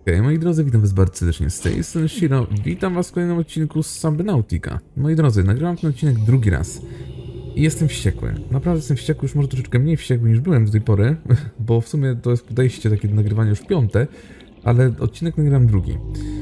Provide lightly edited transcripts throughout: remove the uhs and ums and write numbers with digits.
Hej, moi drodzy, witam was bardzo serdecznie z tej strony Shiro. Witam was w kolejnym odcinku z Subnautica. Moi drodzy, nagrywam ten odcinek drugi raz i jestem wściekły. Naprawdę jestem wściekły, już może troszeczkę mniej wściekły niż byłem do tej pory, bo w sumie to jest podejście takie do nagrywania już piąte, ale odcinek nagrywam drugi.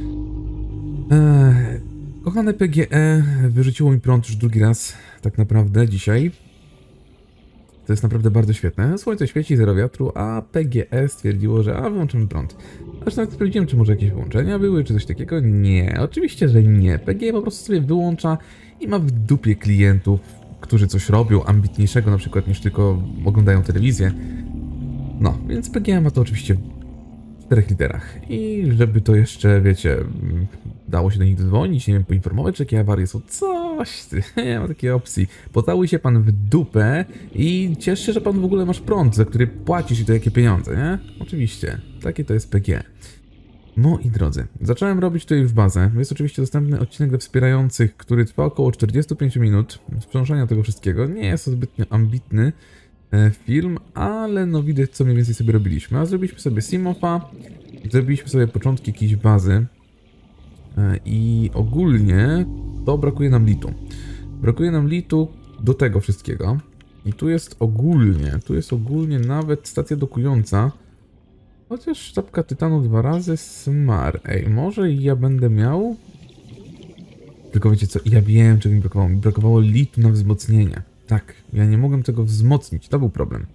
Kochane PGE wyrzuciło mi prąd już drugi raz, tak naprawdę dzisiaj. To jest naprawdę bardzo świetne. Słońce świeci, zero wiatru, a PGE stwierdziło, że wyłączymy prąd. Aż nawet sprawdziłem, czy może jakieś wyłączenia były, czy coś takiego. Nie, oczywiście, że nie. PGE po prostu sobie wyłącza i ma w dupie klientów, którzy coś robią ambitniejszego na przykład niż tylko oglądają telewizję. No, więc PGE ma to oczywiście w 4 literach. I żeby to jeszcze, wiecie, dało się do nich dzwonić, nie wiem, poinformować, że jakie awarie są. Coś ty, nie ma takiej opcji. Pocałuj się pan w dupę i ciesz się, że pan w ogóle masz prąd, za który płacisz i to jakie pieniądze, nie? Oczywiście, takie to jest PGE. Moi drodzy, zacząłem robić tutaj już bazę. Jest oczywiście dostępny odcinek dla wspierających, który trwa około 45 minut. Sprzążania tego wszystkiego. Nie jest to zbytnio ambitny film, ale no widać, co mniej więcej sobie robiliśmy. A zrobiliśmy sobie Simofa, zrobiliśmy sobie początki jakiejś bazy i ogólnie to brakuje nam litu. Brakuje nam litu do tego wszystkiego. I tu jest ogólnie nawet stacja dokująca. Chociaż czapka tytanu 2 razy smar. Ej, może ja będę miał? Tylko wiecie co, ja wiem, czego mi brakowało. Mi brakowało litu na wzmocnienie. Tak, ja nie mogłem tego wzmocnić, to był problem.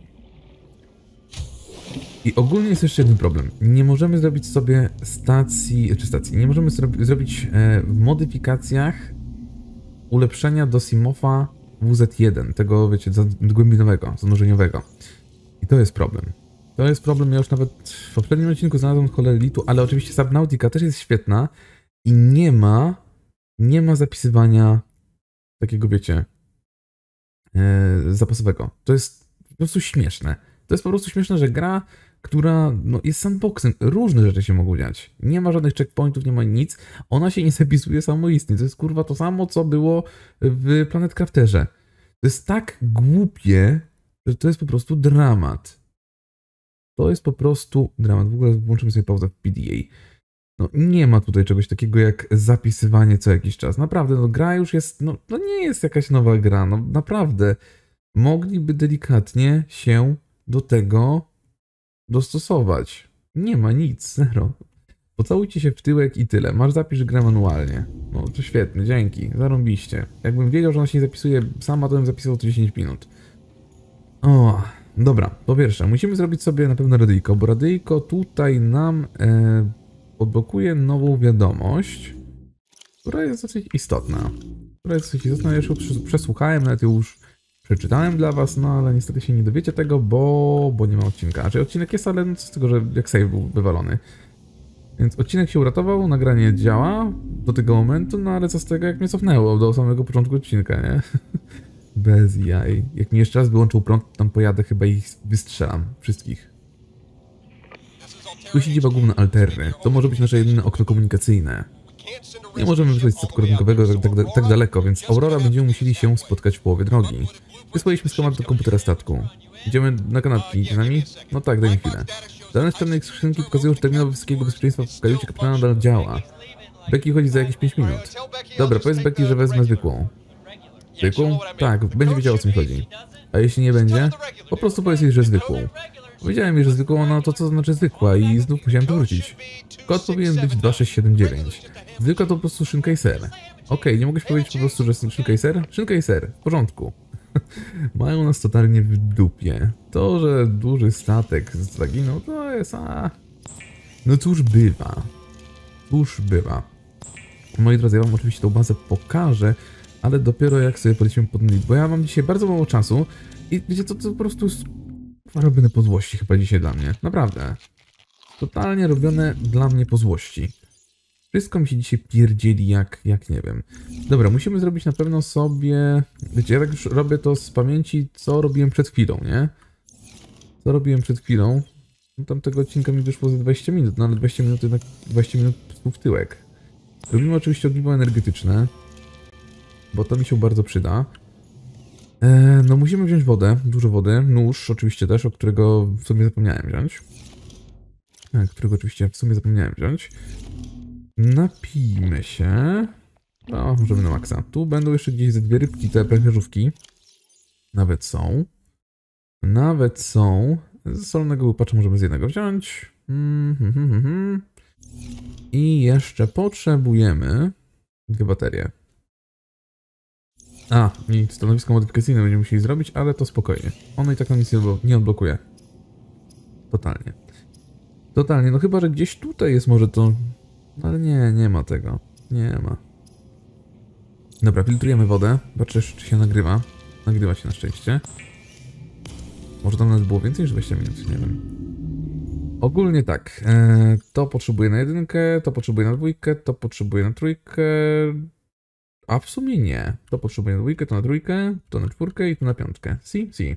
I ogólnie jest jeszcze jeden problem. Nie możemy zrobić sobie nie możemy zrobić w modyfikacjach ulepszenia do Simofa WZ1, tego wiecie, głębinowego, zanurzeniowego. I to jest problem. To jest problem, ja już nawet w poprzednim odcinku znalazłem cholerę litu, ale oczywiście Subnautica też jest świetna i nie ma zapisywania takiego, wiecie, zapasowego. To jest po prostu śmieszne. To jest po prostu śmieszne, że gra, która no, jest sandboxem, różne rzeczy się mogą dziać. Nie ma żadnych checkpointów, nie ma nic. Ona się nie zapisuje samoistnie. To jest kurwa to samo, co było w Planet Crafterze. To jest tak głupie, że to jest po prostu dramat. To jest po prostu dramat. W ogóle włączymy sobie pauzę w PDA. No nie ma tutaj czegoś takiego jak zapisywanie co jakiś czas. Naprawdę, no gra już jest, no nie jest jakaś nowa gra, no naprawdę. Mogliby delikatnie się do tego dostosować. Nie ma nic, zero. Pocałujcie się w tyłek i tyle. Masz zapis, że gra manualnie. No to świetnie, dzięki, zarąbiście. Jakbym wiedział, że ona się nie zapisuje sama, to bym zapisywał to 10 minut. O, dobra, po pierwsze, musimy zrobić sobie na pewno radyjko, bo radyjko tutaj nam odblokuje nową wiadomość, która jest dosyć istotna. Ja już ją przesłuchałem, nawet ją już przeczytałem dla was, no ale niestety się nie dowiecie tego, bo nie ma odcinka. Znaczy odcinek jest, ale no co z tego, że jak save był wywalony. Więc odcinek się uratował, nagranie działa do tego momentu, no ale co z tego, jak mnie cofnęło do samego początku odcinka, nie? Bez jaj. Jak mi jeszcze raz wyłączył prąd, to tam pojadę chyba i ich wystrzelam. Wszystkich. Tu siedziba główna Alterny. To może być nasze jedyne okno komunikacyjne. Nie możemy wysłać statku ratunkowego tak daleko, więc Aurora będziemy musieli się spotkać w połowie drogi. Wysłaliśmy schemat do komputera statku. Idziemy na kanapki. Idzie z nami? No tak, daj mi chwilę. Dane czarnej skrzynki pokazują, że terminal wysokiego bezpieczeństwa w kajucie kapitana nadal działa. Becky chodzi za jakieś 5 minut. Dobra, powiedz Becky, że wezmę zwykłą. Zwykłą? Tak, będzie wiedziała, o co mi chodzi. A jeśli nie będzie? Po prostu powiedz jej, że zwykłą. Powiedziałem jej, że zwykłą, no to co znaczy zwykła i znów musiałem to wrócić. Kod powinien być 2679. Zwykła to po prostu szynka i ser. Okej, nie mogę powiedzieć po prostu, że szynka i ser? Szynka i ser, w porządku. Mają nas totalnie w dupie. To, że duży statek zaginął, to jest no cóż bywa. Cóż bywa. Moi drodzy, ja wam oczywiście tą bazę pokażę, ale dopiero jak sobie polecimy pod niej, bo ja mam dzisiaj bardzo mało czasu i wiecie, to po prostu jest robione po złości chyba dzisiaj dla mnie. Naprawdę. Totalnie robione dla mnie po złości. Wszystko mi się dzisiaj pierdzieli jak nie wiem. Dobra, musimy zrobić na pewno sobie... Wiecie, ja tak już robię to z pamięci, co robiłem przed chwilą, nie? Co robiłem przed chwilą? No, tamtego odcinka mi wyszło za 20 minut, no ale 20 minut jednak 20 minut w tyłek. Robimy oczywiście ogniwo energetyczne, bo to mi się bardzo przyda. No musimy wziąć wodę, dużo wody, nóż oczywiście też, o którego w sumie zapomniałem wziąć. którego oczywiście w sumie zapomniałem wziąć. Napijmy się. No, możemy na maksa. Tu będą jeszcze gdzieś ze dwie rybki, te pęcherzówki. Nawet są. Nawet są. Z solnego łupacza możemy z jednego wziąć. I jeszcze potrzebujemy dwie baterie. I stanowisko modyfikacyjne będziemy musieli zrobić, ale to spokojnie. Ono i tak nam nic nie odblokuje. Totalnie. Totalnie, no chyba, że gdzieś tutaj jest może to... Ale nie ma tego. Nie ma. Dobra, filtrujemy wodę. Patrzę, czy się nagrywa. Nagrywa się na szczęście. Może tam nawet było więcej niż 20 minut, nie wiem. Ogólnie tak. To potrzebuję na jedynkę, to potrzebuję na dwójkę, to potrzebuję na trójkę. A w sumie nie. To potrzebuję na dwójkę, to na trójkę, to na czwórkę i to na piątkę. Si.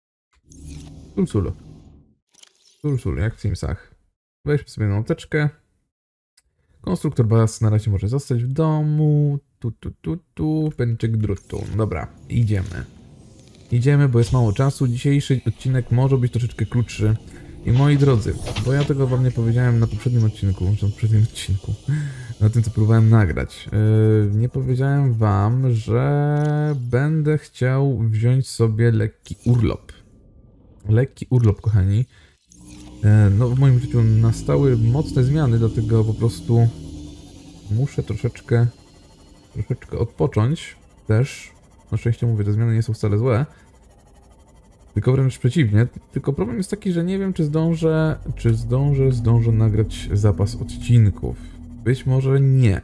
Sul, jak w Simsach. Weźmy sobie na noteczkę. Konstruktor baz na razie może zostać w domu. Pęczek drutu. Dobra, idziemy. Idziemy, bo jest mało czasu. Dzisiejszy odcinek może być troszeczkę krótszy. I moi drodzy, bo ja tego wam nie powiedziałem na poprzednim odcinku, na tym co próbowałem nagrać. Nie powiedziałem wam, że będę chciał wziąć sobie lekki urlop. Lekki urlop, kochani. No w moim życiu nastały mocne zmiany, dlatego po prostu muszę troszeczkę odpocząć też. Na szczęście mówię, te zmiany nie są wcale złe. Tylko wręcz przeciwnie. Tylko problem jest taki, że nie wiem, czy zdążę nagrać zapas odcinków. Być może nie.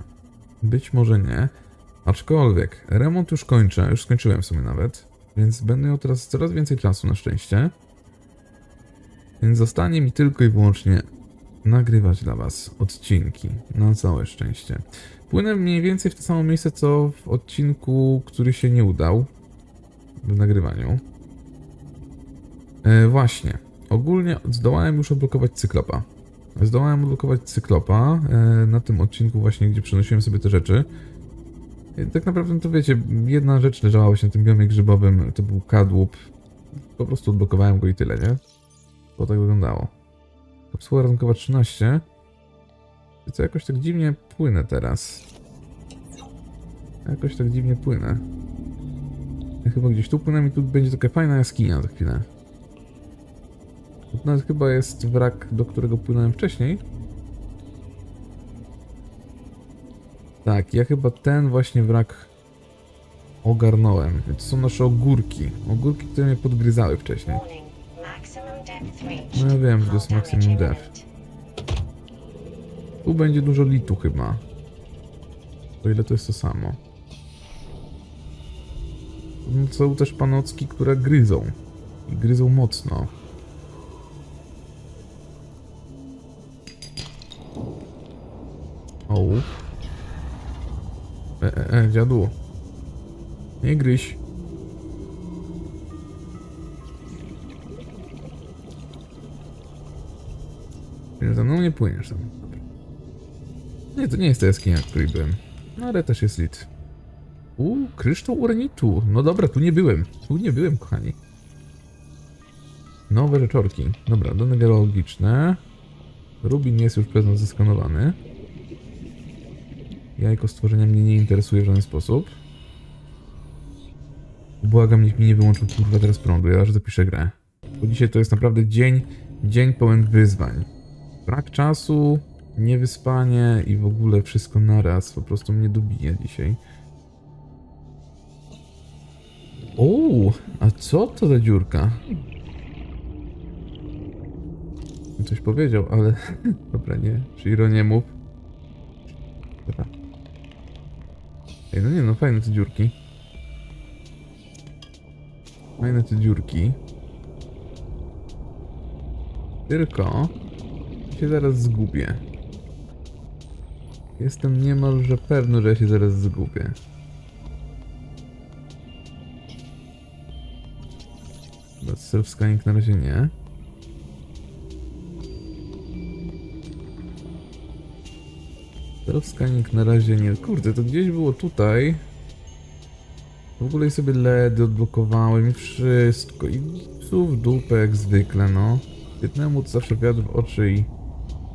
Aczkolwiek remont już kończę. Już skończyłem w sumie nawet. Więc będę miał teraz coraz więcej czasu na szczęście. Więc zostanie mi tylko i wyłącznie nagrywać dla was odcinki. Na całe szczęście. Płynę mniej więcej w to samo miejsce, co w odcinku, który się nie udał w nagrywaniu. Właśnie. Ogólnie zdołałem już odblokować Cyklopa. Na tym odcinku właśnie, gdzie przenosiłem sobie te rzeczy. Tak naprawdę, no to wiecie, jedna rzecz leżała właśnie na tym biomie grzybowym, to był kadłub. Po prostu odblokowałem go i tyle, nie? To tak wyglądało. Kapsuła ratunkowa 13. I co, jakoś tak dziwnie płynę teraz. Ja chyba gdzieś tu płynę i tu będzie taka fajna jaskinia za chwilę. Tu nawet chyba jest wrak, do którego płynąłem wcześniej. Tak, ja chyba ten właśnie wrak ogarnąłem. To są nasze ogórki. Ogórki, które mnie podgryzały wcześniej. No ja wiem, że to jest maximum depth. Tu będzie dużo litu chyba. O ile to jest to samo. No, są też panocki, które gryzą. I gryzą mocno. Ołów. Dziadu. Nie gryź. Za mną nie płyniesz tam. Nie, to nie jest ta jaskinia, w której byłem. No ale też jest lit. Kryształ uranitu. No dobra, tu nie byłem, kochani. Nowe rzeczorki. Dobra, dane geologiczne. Rubin jest już przez nas zeskanowany. Jajko stworzenia mnie nie interesuje w żaden sposób. Błagam, niech mi nie wyłączył kurwa teraz prądu, ja aż zapiszę grę. Bo dzisiaj to jest naprawdę dzień pełen wyzwań. Brak czasu, niewyspanie i w ogóle wszystko naraz. Po prostu mnie dobija dzisiaj. A co to za dziurka? Coś powiedział, ale... Dobra, nie. Shiro, nie mów. Dobra. Ej, no nie, no fajne te dziurki. Tylko... się zaraz zgubię. Jestem niemalże pewny, że ja się zaraz zgubię. Self-scanning na razie nie. Self-scanning na razie nie. Kurde, to gdzieś było tutaj. W ogóle sobie LEDy odblokowałem i wszystko. I psu w dupę jak zwykle, no. Jednemu to zawsze wiatr w oczy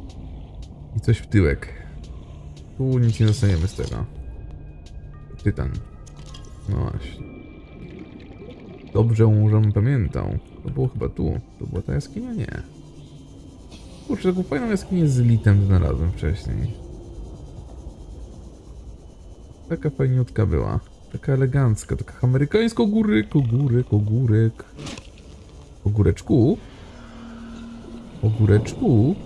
I coś w tyłek. Tu nic nie dostaniemy z tego. Tytan. No właśnie. Dobrze, żebym pamiętał. To było chyba tu. To była ta jaskinia? Nie. Kurczę, taką fajną jaskinię z litem znalazłem wcześniej. Taka fajniutka była. Taka elegancka, taka amerykańska ogórek, ogórek, ogórek. Ogóreczku. Ogóreczku.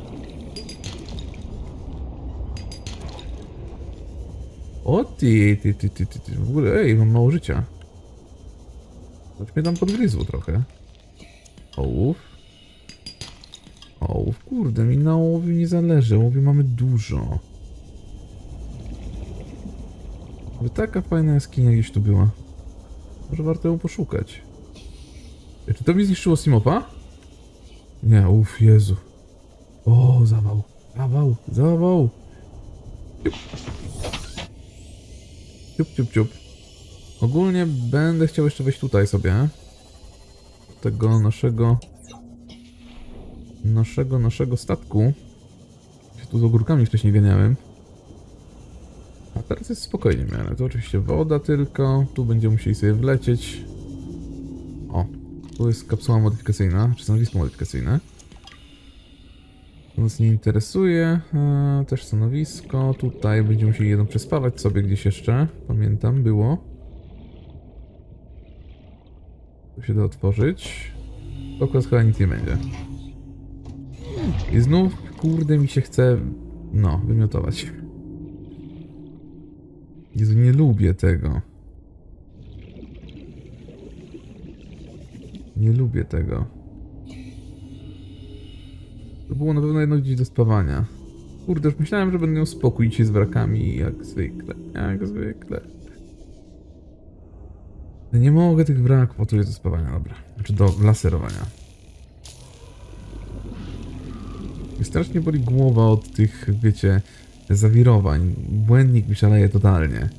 O ty. W ogóle, ej, mam mało życia. Choć mnie tam podgryzło trochę. Ołów. Ołów, kurde, mi na ołowiu nie zależy. Ołowiu mamy dużo. Ale taka fajna jaskinia gdzieś tu była. Może warto ją poszukać. Czy to mi zniszczyło Simopa? Nie, uff, Jezu. O, zawał. Zawał, zawał. Ciup. Ogólnie będę chciał jeszcze wejść tutaj sobie. Tego naszego statku. Się tu z ogórkami wcześniej ganiałem. A teraz jest spokojnie w miarę. To oczywiście woda tylko. Tu będziemy musieli sobie wlecieć. O, tu jest kapsuła modyfikacyjna, czy stanowisko modyfikacyjne. To nas nie interesuje. Też stanowisko. Tutaj będziemy musieli jedno przespawać sobie gdzieś jeszcze. Pamiętam, było. Tu się da otworzyć. To akurat chyba nic nie będzie. I znów, kurde, mi się chce, no, wymiotować. Jezu, nie lubię tego. Nie lubię tego. To było na pewno jedno gdzieś do spawania. Kurde, już myślałem, że będę miał spokój się z wrakami, jak zwykle. Jak zwykle. Nie mogę tych wraków, o tu jest do spawania, dobra. Znaczy do laserowania. I strasznie boli głowa od tych, wiecie, zawirowań. Błędnik mi szaleje totalnie.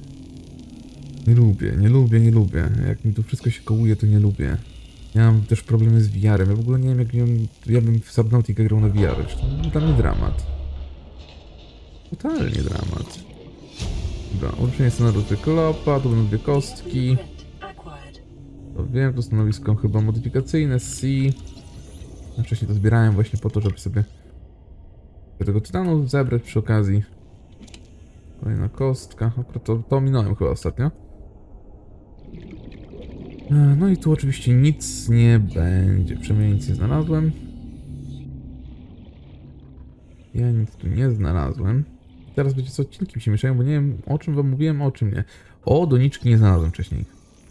Nie lubię. Jak mi to wszystko się kołuje, to nie lubię. Ja mam też problemy z VR-em. Ja w ogóle nie wiem, jak ja bym w Subnautica grał na VR. To dla mnie dramat. Totalnie dramat. Dobra, ulepszenie scenariusza Cyklopa, tu będą 2 kostki. To wiem, to stanowisko chyba modyfikacyjne, C. Ja wcześniej to zbierałem właśnie po to, żeby sobie tego tytanu zebrać przy okazji. Kolejna kostka. Akurat to minąłem chyba ostatnio. No i tu oczywiście nic nie będzie. Przynajmniej nic nie znalazłem. Ja nic tu nie znalazłem. Teraz będzie co, odcinki mi się mieszają, bo nie wiem, o czym wam mówiłem, o czym nie. O, doniczki nie znalazłem wcześniej.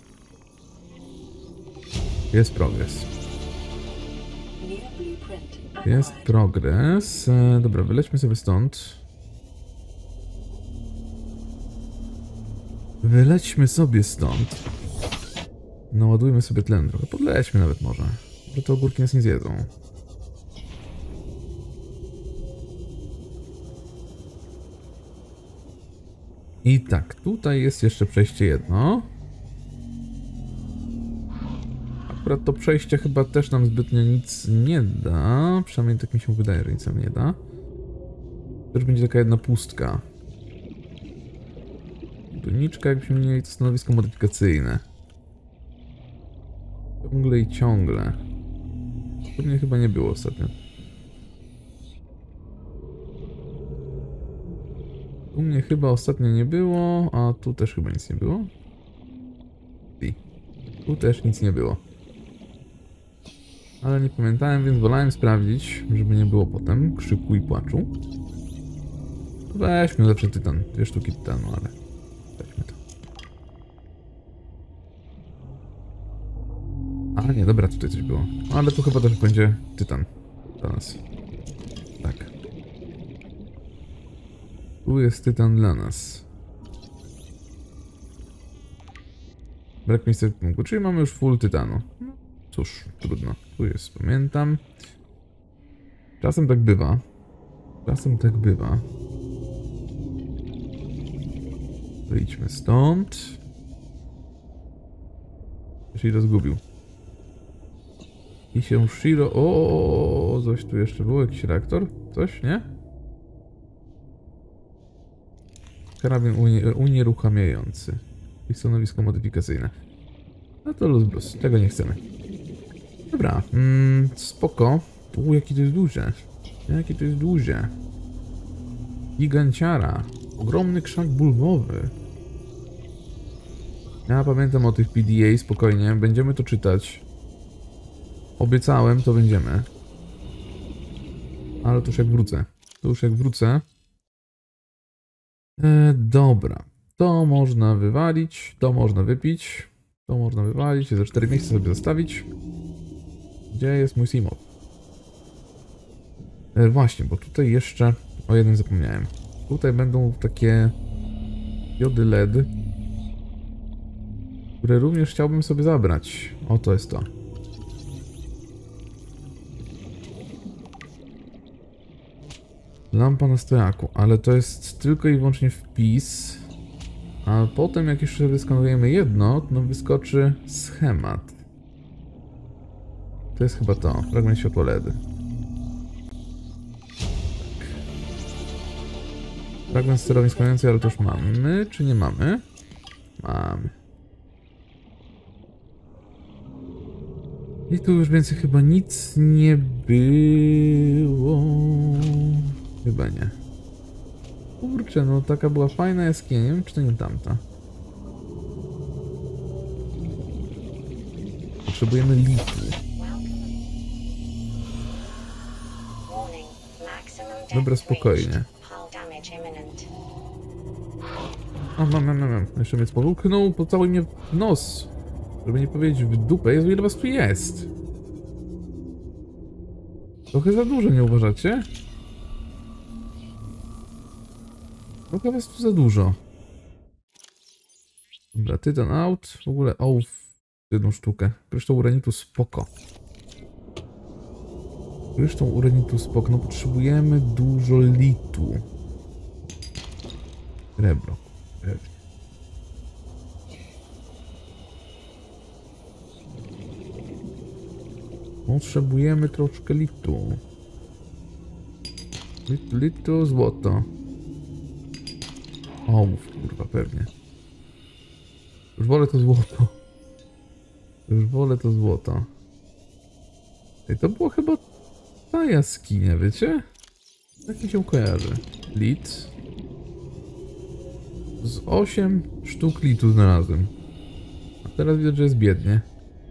Jest progres. Jest progres. Dobra, wylećmy sobie stąd. Wylećmy sobie stąd. Naładujmy sobie tlen trochę. Podlećmy nawet może. Że te ogórki nas nie zjedzą. I tak, tutaj jest jeszcze przejście jedno. Akurat to przejście chyba też nam zbytnio nic nie da. Przynajmniej tak mi się wydaje, że nic nam nie da. Też będzie taka jedna pustka. Doniczka, jakbyśmy mieli to stanowisko modyfikacyjne. Ciągle i ciągle. To mnie chyba nie było ostatnio. Tu mnie chyba ostatnio nie było, a tu też chyba nic nie było. I tu też nic nie było. Ale nie pamiętałem, więc wolałem sprawdzić, żeby nie było potem krzyku i płaczu. Weźmy lepszy tytan. 2 sztuki tytanu, ale weźmy to. A nie, dobra, tutaj coś było. Ale tu chyba też będzie tytan dla nas. Tak. Tu jest tytan dla nas. Brak miejsca w punktu, czyli mamy już full tytanu. No, cóż, trudno. Tu jest, pamiętam. Czasem tak bywa. Czasem tak bywa. Wyjdźmy stąd. Shiro zgubił. I się Shiro... O, coś tu jeszcze było? Jakiś reaktor? Coś, nie? Karabin unieruchamiający. I stanowisko modyfikacyjne. No to luz plus, tego nie chcemy. Dobra, spoko. Jaki to jest duże. Jakie to jest duże. Giganciara. Ogromny krzak bulwowy. Ja pamiętam o tych PDA, spokojnie. Będziemy to czytać. Obiecałem, to będziemy. Ale to już jak wrócę. To już jak wrócę. Dobra. To można wywalić. To można wypić. To można wywalić. Za 4 miejsca sobie zostawić. Gdzie jest mój Simow? Właśnie, bo tutaj jeszcze o jednym zapomniałem. Tutaj będą takie diody LED, które również chciałbym sobie zabrać. O, to jest to. Lampa na stojaku, ale to jest tylko i wyłącznie wpis. A potem jak jeszcze wyskanujemy jedno, to nam wyskoczy schemat. To jest chyba to, fragment światła LED. Fragment sterownik składający, ale to już mamy, czy nie mamy? Mamy. I tu już więcej chyba nic nie było. Chyba nie. Kurczę, no taka była fajna jaskinia, nie wiem czy to nie tamta. Potrzebujemy litu. Dobra, spokojnie. O, mam. Jeszcze mnie spowłóknął, pocałuj mnie w nos. Żeby nie powiedzieć w dupę. Jezu, ile was tu jest? Trochę za dużo, nie uważacie? Trochę was tu za dużo. Dobra, tytan out. W ogóle jedną sztukę. Kryształ uranitu spoko. Kryształ uranitu spoko. No potrzebujemy dużo litu. Srebro. Pewnie. Potrzebujemy troszkę litu. Litu, złoto. Ołów, kurwa, pewnie. Już wolę to złoto. Już wolę to złoto. Ej, to było chyba ta jaskinia, wiecie? Jak mi się kojarzy. Lit. Z 8 sztuk litu znalazłem. A teraz widzę, że jest biednie.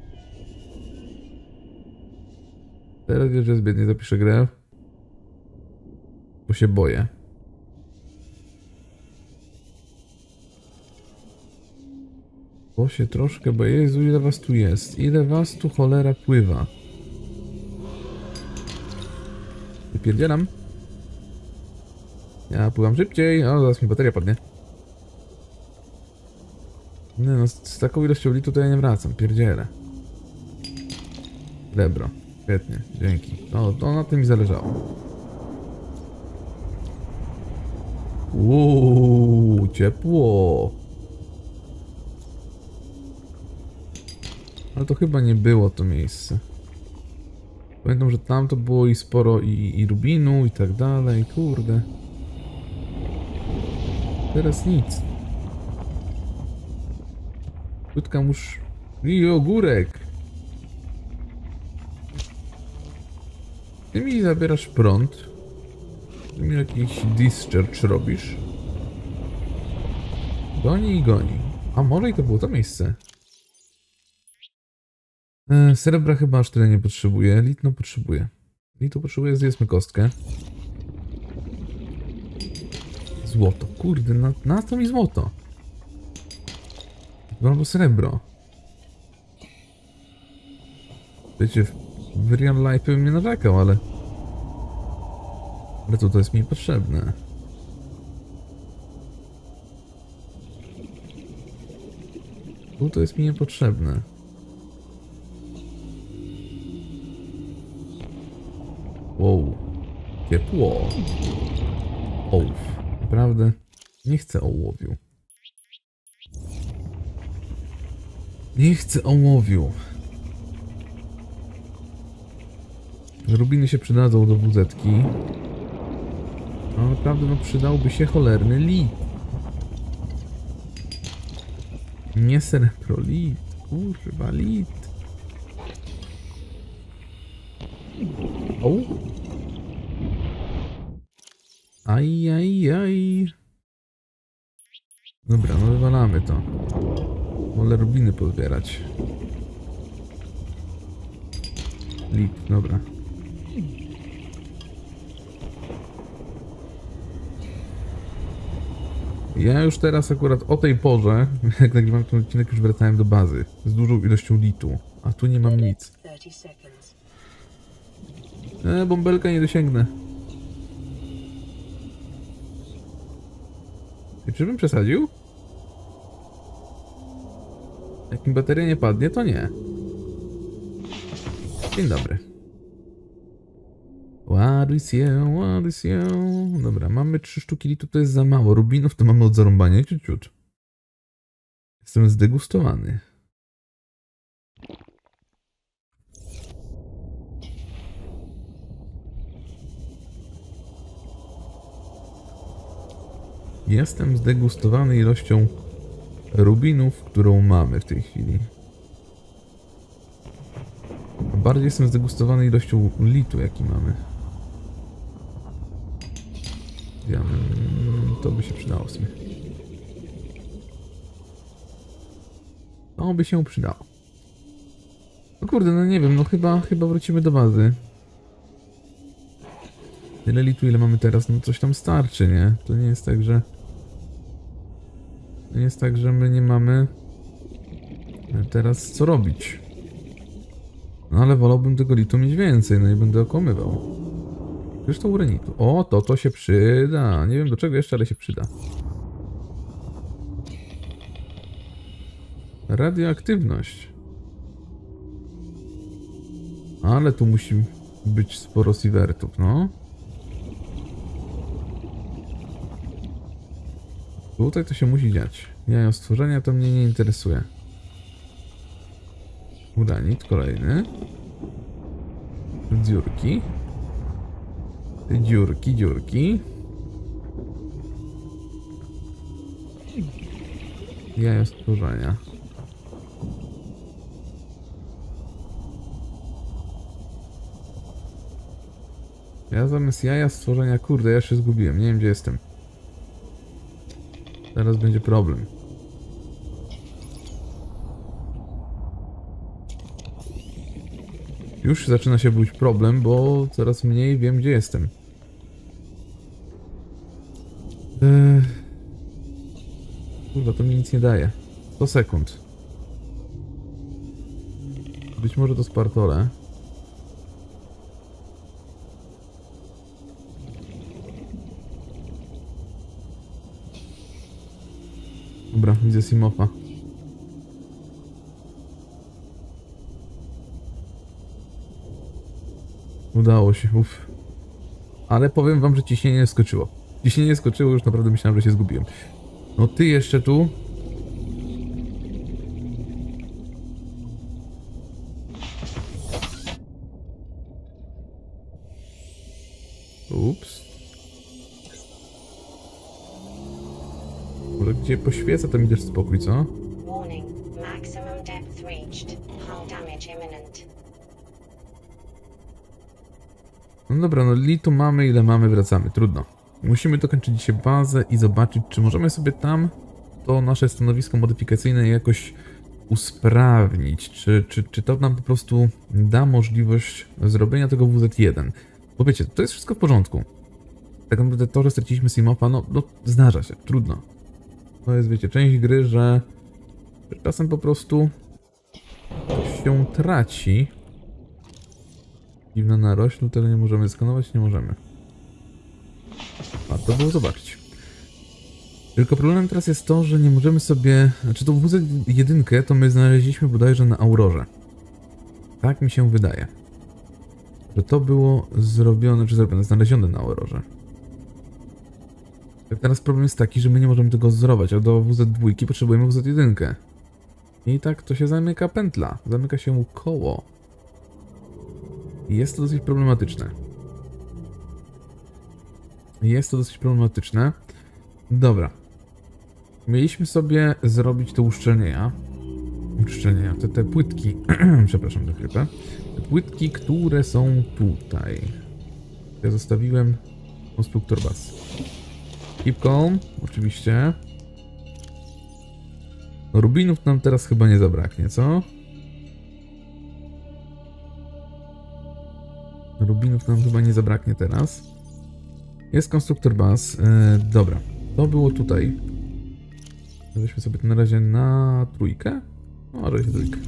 Teraz widzę, że jest biednie. Zapiszę grę. Bo się boję. Bo się troszkę boję. Jezu, ile was tu jest? Ile was tu cholera pływa? Wypierdzielam. Ja pływam szybciej. O, zaraz mi bateria padnie. Nie no, z taką ilością litu to ja nie wracam. Pierdzielę. Srebro. Świetnie, dzięki. No, to na tym mi zależało. Ciepło. Ale to chyba nie było to miejsce. Pamiętam, że tam to było i sporo i rubinu i tak dalej. Kurde. Teraz nic. Krótka musz... I ogórek. Ty mi zabierasz prąd. Ty mi jakiś discharge robisz. Goni i goni. A może i to było to miejsce. Srebra chyba aż tyle nie potrzebuję. Litno potrzebuję. Litu potrzebuję, zjedzmy kostkę. Złoto. Kurde, na to mi złoto. Albo srebro. Wiecie, w real life bym nie narzekał, ale... Ale to jest mi potrzebne. To jest mi niepotrzebne. Wow. Ciepło. Ołów. Naprawdę? Nie chcę ołowiu. Nie chcę ołowiu. Rubiny się przydadzą do WZ-ki. No naprawdę, no przydałby się cholerny lit. Nie srebro, lit. Kurwa, lit. O. Aj, aj, aj. Dobra, no wywalamy to. Wolę rubiny pozbierać. Lit, dobra. Ja już teraz akurat o tej porze, jak nagrywam ten odcinek, już wracałem do bazy z dużą ilością litu, a tu nie mam nic. Bąbelka nie dosięgnę. I czy bym przesadził? Jak mi bateria nie padnie, to nie. Dzień dobry. Ładuj się. Dobra, mamy 3 sztuki litu, to jest za mało. Rubinów to mamy od zarąbania, ciut. Jestem zdegustowany. Jestem zdegustowany ilością rubinów, którą mamy w tej chwili. A bardziej jestem zdegustowany ilością litu, jaki mamy. To by się przydało w sumie. To by się przydało. No kurde, no nie wiem, no chyba wrócimy do bazy. Tyle litu, ile mamy teraz, no coś tam starczy, nie? To nie jest tak, że... To nie jest tak, że my nie mamy teraz co robić. No ale wolałbym tego litu mieć więcej, no i będę okłamywał. Zresztą uranitu. O, to się przyda. Nie wiem do czego jeszcze, ale się przyda. Radioaktywność. Ale tu musi być sporo sievertów, no. Tutaj to się musi dziać. Jajo stworzenia to mnie nie interesuje. Uranit kolejny. Dziurki. Dziurki. Jajo stworzenia. Ja zamiast jaja stworzenia, kurde, ja się zgubiłem. Nie wiem gdzie jestem. Teraz będzie problem. Już zaczyna się być problem, bo coraz mniej wiem gdzie jestem. Kurwa, to mi nic nie daje. 100 sekund. Być może to Spartole. Dobra, widzę Simofa. Udało się, uff. Ale powiem wam, że ciśnienie nie skoczyło. Ciśnienie skoczyło, już naprawdę myślałem, że się zgubiłem. No ty jeszcze tu. Ups. Może gdzie poświeca, to mi też spokój, co? Warning, maximum depth reached. Hull damage imminent. No dobra, no litu mamy ile mamy, wracamy, trudno. Musimy dokończyć dzisiaj bazę i zobaczyć, czy możemy sobie tam to nasze stanowisko modyfikacyjne jakoś usprawnić. Czy to nam po prostu da możliwość zrobienia tego WZ1. Bo wiecie, to jest wszystko w porządku. Tak naprawdę to, że straciliśmy Simofa, no zdarza się, trudno. To jest, wiecie, część gry, że czasem po prostu się traci. Dziwna narośl, tego nie możemy skanować, nie możemy. Warto było zobaczyć. Tylko problemem teraz jest to, że nie możemy sobie... Znaczy tą WZ1 to my znaleźliśmy bodajże na Aurorze. Tak mi się wydaje. Że to było znalezione na Aurorze. Tak teraz problem jest taki, że my nie możemy tego wzorować, a do WZ2 potrzebujemy WZ1. I tak to się zamyka pętla, zamyka się koło. I jest to dosyć problematyczne. Dobra. Mieliśmy sobie zrobić te uszczelnienia. Te płytki. Przepraszam za chwilę. Te płytki, które są tutaj. Ja zostawiłem konstruktor baz. Keep calm, oczywiście. Rubinów nam teraz chyba nie zabraknie, co? Rubinów nam chyba nie zabraknie teraz. Jest konstruktor baz. Dobra, to było tutaj. Weźmy sobie to na razie na trójkę. Może się trójkę.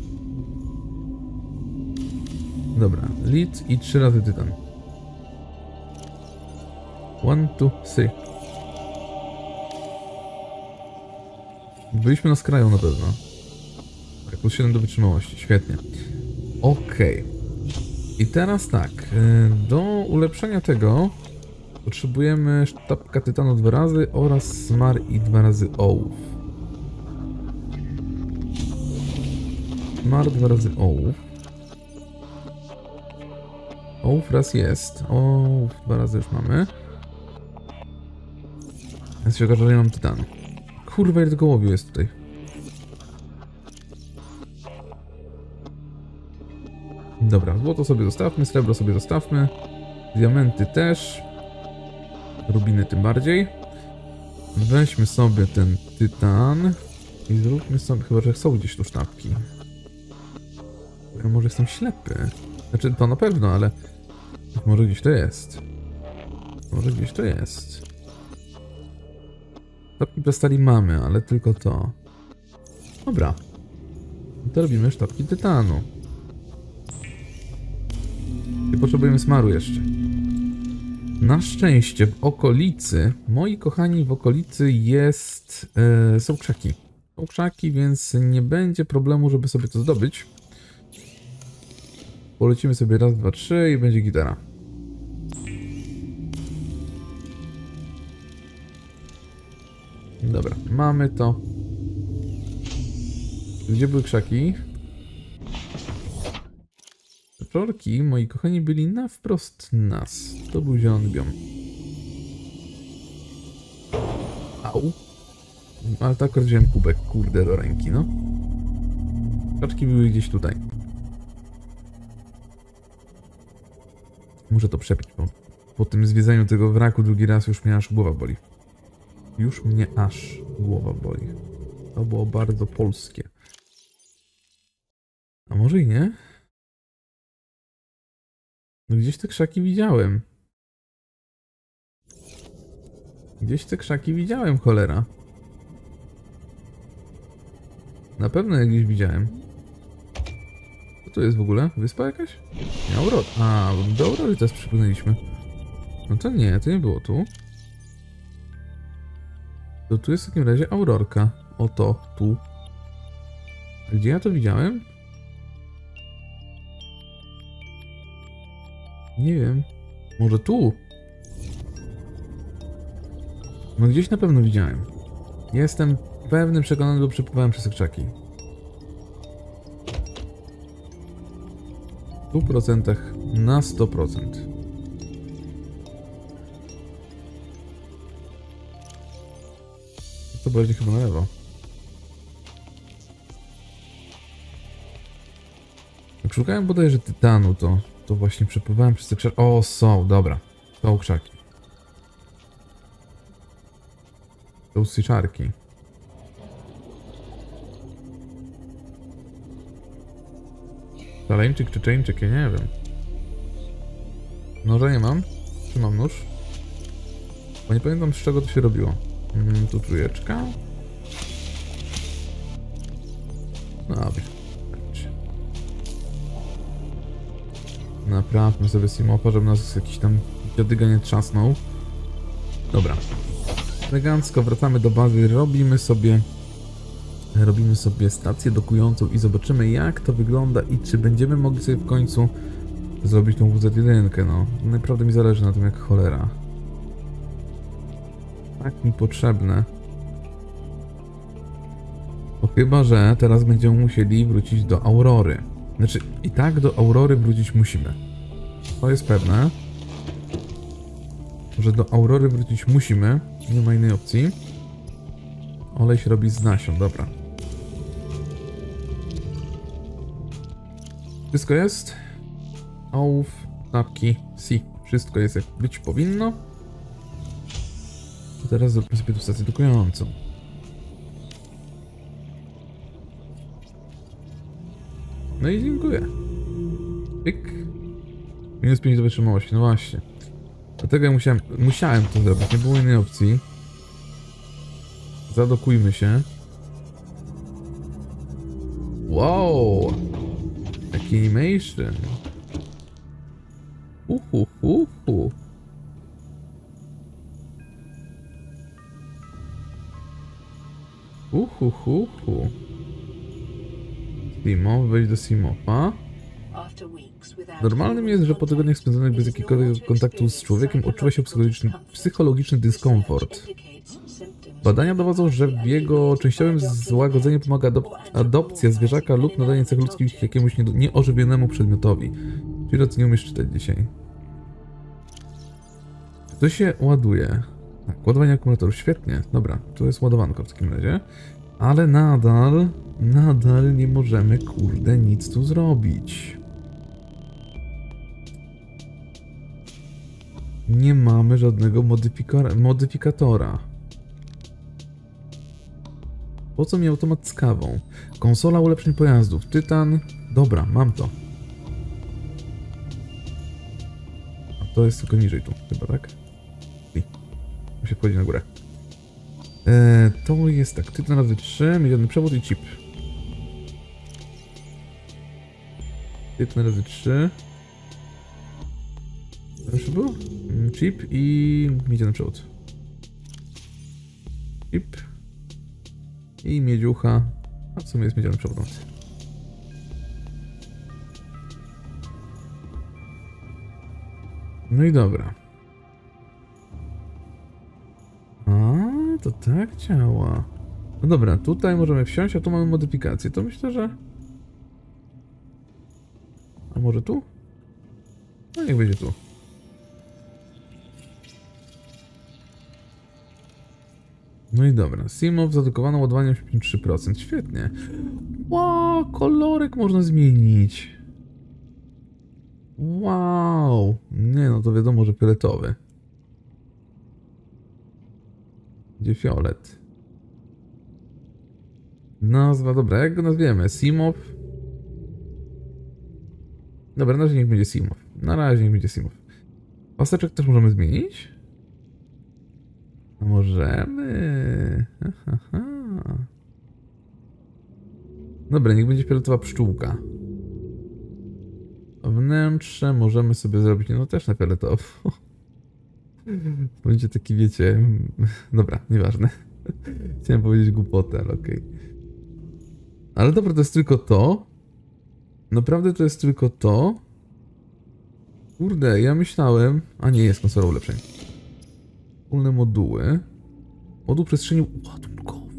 Dobra, lead i 3 razy tytan. 1, 2, 3. Byliśmy na skraju na pewno. Tak, plus 7 do wytrzymałości, świetnie. Okej. I teraz tak, do ulepszenia tego potrzebujemy sztabka tytanu 2 razy oraz smar i 2 razy ołów. Smar 2 razy ołów. Ołów raz jest. Ołów 2 razy już mamy. Więc się okaże, że nie mam tytanu. Kurwa, ile tego ołowiu jest tutaj. Dobra, złoto sobie zostawmy, srebro sobie zostawmy. Diamenty też. Rubiny tym bardziej. Weźmy sobie ten tytan. I zróbmy sobie, chyba że są gdzieś tu sztabki. Ja może jestem ślepy. Znaczy, to na pewno, ale... Może gdzieś to jest. Może gdzieś to jest. Sztabki plastali mamy, ale tylko to. Dobra. To robimy sztabki tytanu. I potrzebujemy smaru jeszcze. Na szczęście w okolicy, moi kochani, w okolicy jest... są krzaki. Są krzaki, więc nie będzie problemu, żeby sobie to zdobyć. Polecimy sobie raz, dwa, trzy i będzie gitara. Dobra, mamy to. Gdzie były krzaki? Czorki, moi kochani, byli na wprost nas. To był zielony biom. Au. Ale tak wziąłem kubek, kurde, do ręki, no. Krzaczki były gdzieś tutaj. Muszę to przepić, bo po tym zwiedzaniu tego wraku drugi raz już mnie aż głowa boli. Już mnie aż głowa boli. To było bardzo polskie. A może i nie? No gdzieś te krzaki widziałem. Gdzieś te krzaki widziałem, cholera. Na pewno je gdzieś widziałem. Co to jest w ogóle? Wyspa jakaś? Nie, Aurora. A, do Aurory teraz przypłynęliśmy. No to nie było tu. To tu jest w takim razie Aurorka. Oto, tu. A gdzie ja to widziałem? Nie wiem. Może tu? No gdzieś na pewno widziałem. Jestem pewny, przekonany, bo przepływałem przez krzaki. W 100%, na 100%. To bardziej chyba na lewo. Jak szukałem bodajże tytanu, to właśnie przepływałem przez te krzaki. O, są, dobra. Są krzaki. Są syczarki. Szaleńczyk czy czeńczyk, ja nie wiem. Noża nie mam. Czy mam nóż? Bo nie pamiętam, z czego to się robiło. Tu trójeczka. No dobra. Naprawmy sobie Simopa, żeby nas jakiś tam dziadyga nie trzasnął. Dobra. Elegancko wracamy do bazy, robimy sobie stację dokującą i zobaczymy, jak to wygląda i czy będziemy mogli sobie w końcu zrobić tą WZ1, no. Naprawdę mi zależy na tym jak cholera. Tak mi potrzebne. Bo chyba, że teraz będziemy musieli wrócić do Aurory. Znaczy, i tak do Aurory wrócić musimy. To jest pewne. Że do Aurory wrócić musimy. Nie ma innej opcji. Olej się robi z nasion, dobra. Wszystko jest? Ołów, napki, wszystko jest jak być powinno. To teraz zróbmy sobie tu stację drukującą. No i dziękuję. Pyk. Minus 5 do wytrzymałości, no właśnie. Dlatego ja musiałem to zrobić, nie było innej opcji. Zadokujmy się. Wow! Jaki animation. Uhuhuhu. Uhuhuhu. Simo, wejść do Simofa. Normalnym jest, że po tygodniach spędzonych bez jakiegokolwiek kontaktu z człowiekiem odczuwa się psychologiczny dyskomfort. Badania dowodzą, że w jego częściowym złagodzeniu pomaga adopcja zwierzaka lub nadanie cech ludzkich jakiemuś nieożywionemu przedmiotowi. Czyli co nie umiesz czytać dzisiaj. To się ładuje. Tak, ładowanie akumulatorów, świetnie. Dobra, to jest ładowanko w takim razie. Ale nadal nie możemy, kurde, nic tu zrobić. Nie mamy żadnego modyfikatora. Po co mi automat z kawą? Konsola ulepszeń pojazdów. Tytan. Dobra, mam to. A to jest tylko niżej tu, chyba, tak? I. To się wchodzi na górę. To jest tak. Tytan razy 3, miedziany przewód i chip. Tytan razy 3. Co już było? Chip i miedziany przewód. Chip. I miedziucha. A w sumie jest miedziany przewód. No i dobra. A, to tak działa. No dobra, tutaj możemy wsiąść, a tu mamy modyfikację. To myślę, że... A może tu? No niech będzie tu. No i dobra, Simow zadukowano ładowaniem 53%. Świetnie. Wow, kolorek można zmienić. Wow. Nie no, to wiadomo, że fioletowy. Gdzie fiolet? Nazwa, dobra, jak go nazwiemy? Simow? Dobra, na razie niech będzie Simow. Na razie niech będzie Simow. Paseczek też możemy zmienić? Możemy. Aha. Dobra, niech będzie fioletowa pszczółka. Wnętrze możemy sobie zrobić, no też na fioletowo. Będzie taki, wiecie... Dobra, nieważne. Chciałem powiedzieć głupotę, ale okej. Ale dobra, to jest tylko to. Naprawdę to jest tylko to. Kurde, ja myślałem... A nie, jest konsola ulepszeń. Wspólne moduły. Moduł przestrzeni ładunkowy.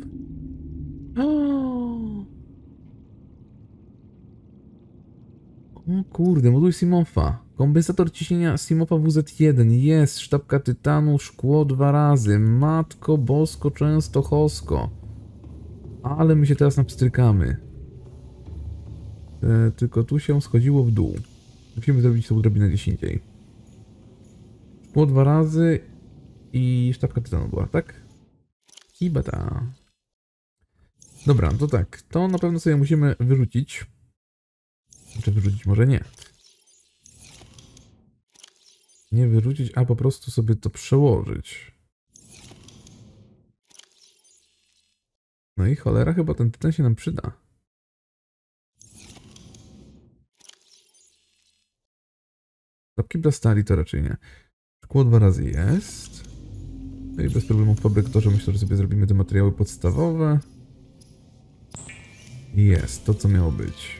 O kurde, moduł Simofa. Kompensator ciśnienia Simofa WZ1. Jest. Sztabka tytanu, szkło 2 razy. Matko bosko częstochosko. Ale my się teraz napstrykamy. Tylko tu się schodziło w dół. Musimy zrobić tą drabinę gdzieś indziej. Szkło 2 razy i sztabka tytanu była, tak? Chyba ta. Dobra, to tak. To na pewno sobie musimy wyrzucić. Czy wyrzucić? Może nie. Nie wyrzucić, a po prostu sobie to przełożyć. No i cholera, chyba ten tytan się nam przyda. Stopki dla stali to raczej nie. Szkło 2 razy jest. No i bez problemu w fabrykatorze myślę, że sobie zrobimy te materiały podstawowe. Jest, to co miało być.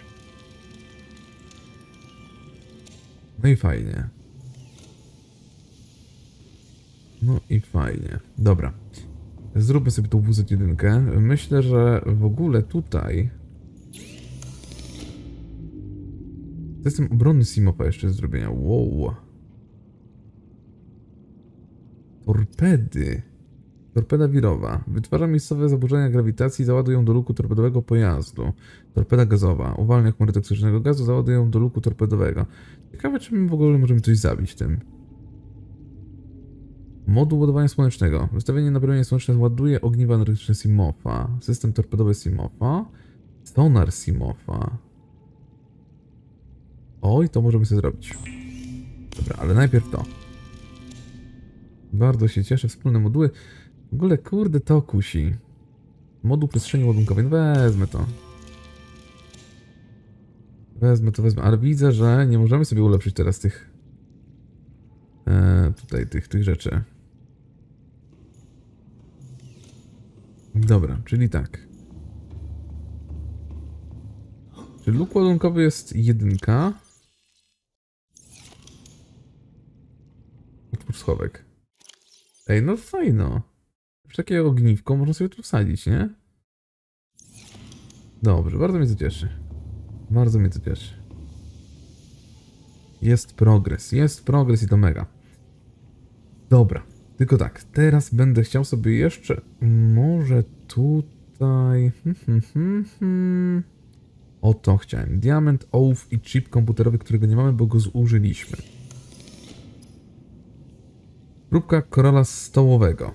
No i fajnie. No i fajnie. Dobra. Zróbmy sobie tą WZ1. Myślę, że w ogóle tutaj... System obrony Simofa jeszcze jest zrobienia. Wow. Torpedy. Torpeda wirowa. Wytwarza miejscowe zaburzenia grawitacji, załaduje ją do luku torpedowego pojazdu. Torpeda gazowa. Uwalnia chmury toksycznego gazu, załaduje ją do luku torpedowego. Ciekawe, czy my w ogóle możemy coś zabić tym. Moduł ładowania słonecznego. Wystawienie na promienie słoneczne ładuje ogniwa energetyczne Simoffa. System torpedowy Simoffa. Sonar Simoffa. Oj, to możemy sobie zrobić. Dobra, ale najpierw to. Bardzo się cieszę. Wspólne moduły. W ogóle, kurde, to kusi. Moduł przestrzeni ładunkowej. No wezmę to. Wezmę. Ale widzę, że nie możemy sobie ulepszyć teraz tych... tutaj tych rzeczy. Dobra, czyli tak. Czyli luk ładunkowy jest 1. Otwórz schowek. Ej, no fajno. Już takie ogniwko można sobie tu wsadzić, nie? Dobrze, bardzo mnie to cieszy. Bardzo mnie to cieszy. Jest progres i to mega. Dobra, tylko tak, teraz będę chciał sobie jeszcze... Może tutaj... Oto chciałem. Diament, ołów i chip komputerowy, którego nie mamy, bo go zużyliśmy. Próbka korala stołowego.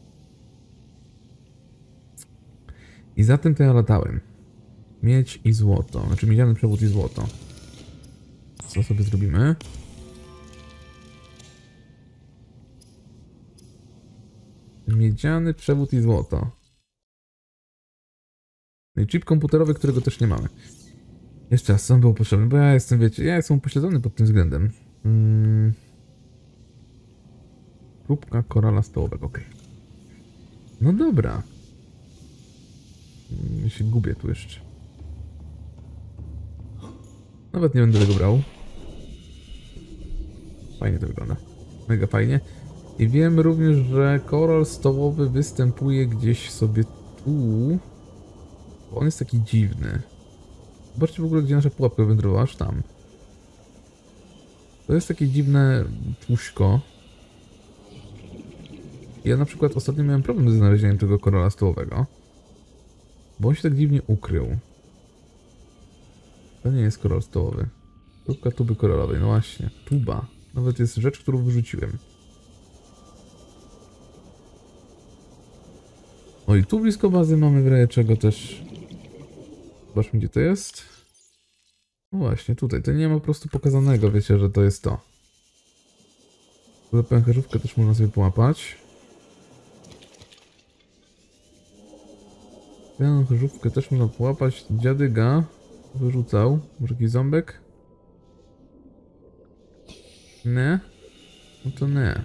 I za tym to ja latałem. Miedź i złoto. Znaczy miedziany przewód i złoto. Co sobie zrobimy? Miedziany przewód i złoto. No i chip komputerowy, którego też nie mamy. Jeszcze raz, co było potrzebne? Bo ja jestem, wiecie, ja jestem upośledzony pod tym względem. Próbka korala stołowego, okej. No dobra. Ja się gubię tu jeszcze. Nawet nie będę tego brał. Fajnie to wygląda. Mega fajnie. I wiem również, że koral stołowy występuje gdzieś sobie tu. Bo on jest taki dziwny. Zobaczcie w ogóle, gdzie nasza pułapka wędrowała, aż tam. To jest takie dziwne tłuszko. Ja na przykład ostatnio miałem problem ze znalezieniem tego korala stołowego. Bo on się tak dziwnie ukrył. To nie jest koral stołowy. Próbka tuby koralowej, no właśnie. Tuba. Nawet jest rzecz, którą wyrzuciłem. O i tu blisko bazy mamy w razie czego też... Zobaczmy, gdzie to jest. No właśnie, tutaj. To nie ma po prostu pokazanego, wiecie, że to jest to. Tu pęcherzówkę też można sobie połapać. Pęcherzówkę też można połapać. Dziadyga wyrzucał. Może jakiś ząbek? Nie? No to nie.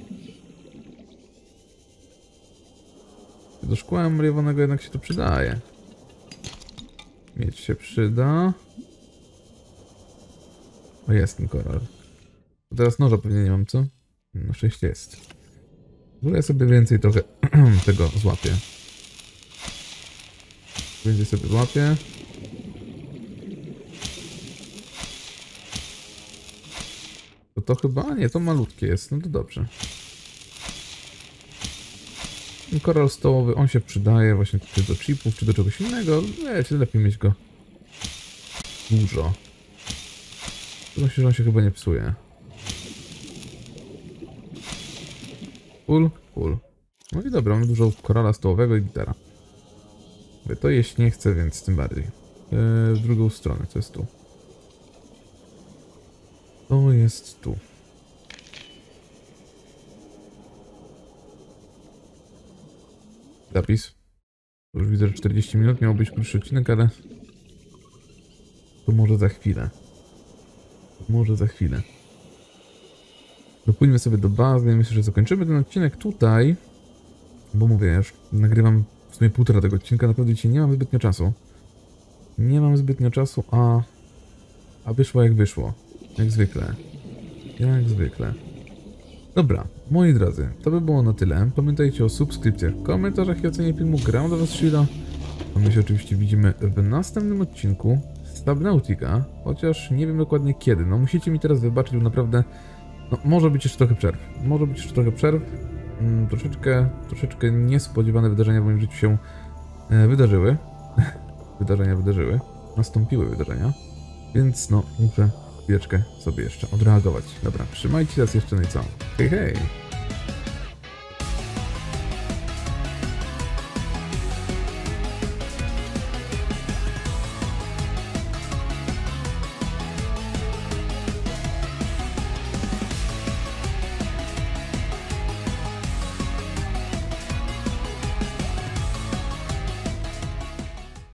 Do szkła emeriowanego jednak się to przydaje. Mieć się przyda. O, jest ten koral. Teraz noża pewnie nie mam, co? Na szczęście jest. W ogóle ja sobie więcej trochę tego złapię. Więcej sobie złapię. To chyba? Nie, to malutkie jest. No to dobrze. Ten koral stołowy, on się przydaje właśnie czy do chipów, czy do czegoś innego. Wiecie, lepiej mieć go dużo. Myślę, że on się chyba nie psuje. Cool. No i dobra, mamy dużo korala stołowego i gitara. To jeść nie chcę, więc tym bardziej. W drugą stronę, co jest tu? To jest tu. Zapis. Już widzę, że 40 minut miał być krótszy odcinek, ale... To może za chwilę. Dopłyniemy sobie do bazy i myślę, że zakończymy ten odcinek tutaj. Bo mówię, ja już nagrywam w sumie półtora tego odcinka, naprawdę dzisiaj nie mam zbytnio czasu. A wyszło jak wyszło. Jak zwykle. Dobra, moi drodzy, to by było na tyle. Pamiętajcie o subskrypcjach, komentarzach i ocenie filmu. Gram do was Shiro. A my się oczywiście widzimy w następnym odcinku Subnautica, chociaż nie wiem dokładnie kiedy. No musicie mi teraz wybaczyć, bo naprawdę... No może być jeszcze trochę przerw. troszeczkę niespodziewane wydarzenia w moim życiu się wydarzyły. wydarzyły. Nastąpiły wydarzenia. Więc no, muszę chwileczkę sobie jeszcze odreagować. Dobra, trzymajcie nas jeszcze, no i co? Hej, hej!